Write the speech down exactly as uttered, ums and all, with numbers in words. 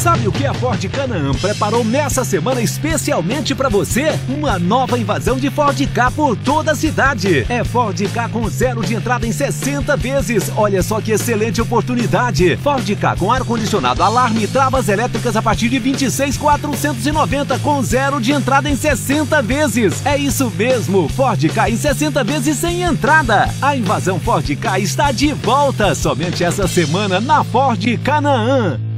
Sabe o que a Ford Canaan preparou nessa semana especialmente para você? Uma nova invasão de Ford Ka por toda a cidade. É Ford Ka com zero de entrada em sessenta vezes. Olha só que excelente oportunidade. Ford Ka com ar-condicionado, alarme e travas elétricas a partir de vinte e seis mil quatrocentos e noventa com zero de entrada em sessenta vezes. É isso mesmo, Ford Ka em sessenta vezes sem entrada. A invasão Ford Ka está de volta somente essa semana na Ford Canaan.